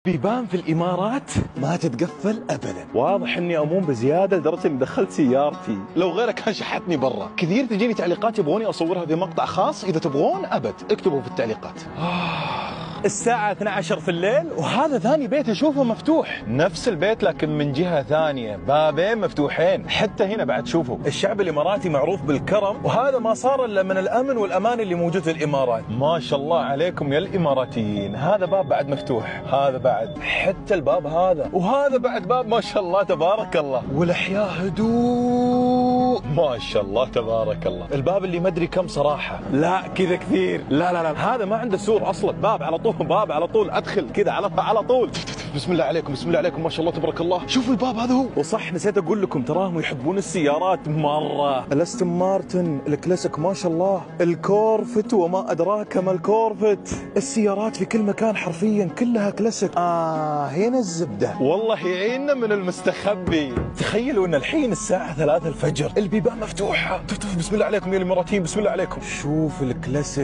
بيبان في الامارات ما تتقفل ابدا. واضح اني امون بزياده لدرجه اني دخلت سيارتي. لو غيرك كان شحتني برا. كثير تجيني تعليقات يبغوني اصورها في مقطع خاص، اذا تبغون ابد اكتبوا في التعليقات. الساعة 12 في الليل وهذا ثاني بيت اشوفه مفتوح. نفس البيت لكن من جهة ثانية، بابين مفتوحين. حتى هنا بعد شوفوا، الشعب الاماراتي معروف بالكرم، وهذا ما صار الا من الامن والامان اللي موجود في الامارات. ما شاء الله عليكم يا الاماراتيين. هذا باب بعد مفتوح، هذا بعد، حتى الباب هذا، وهذا بعد باب. ما شاء الله تبارك الله. والاحياء هدوء ما شاء الله تبارك الله. الباب اللي ما ادري كم صراحة. لا كذا كثير. لا هذا ما عنده سور اصلا، باب على طول، باب على طول، ادخل كذا على طول. بسم الله عليكم، بسم الله عليكم، ما شاء الله تبارك الله. شوفوا الباب هذا هو. وصح نسيت اقول لكم، تراهم يحبون السيارات مرة. الاستون مارتن الكلاسيك ما شاء الله، الكورفت وما ادراك ما الكورفت. السيارات في كل مكان حرفيا كلها كلاسيك. هنا الزبدة. والله يعيننا من المستخبي. تخيلوا ان الحين الساعة 3 الفجر، البيبان مفتوحة. بسم الله عليكم يا الاماراتيين، بسم الله عليكم. شوف الكلاسيك.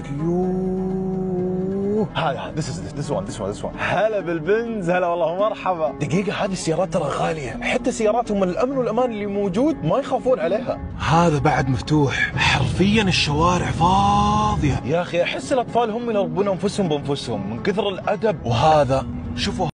هذا this one. هلا بالبنز، هلا والله مرحبا. دقيقة، هذه السيارات ترى غالية، حتى سياراتهم من الامن والامان اللي موجود ما يخافون عليها. هذا بعد مفتوح، حرفيا الشوارع فاضية. يا اخي احس الاطفال هم اللي يربون انفسهم بانفسهم من كثر الادب. وهذا شوفوا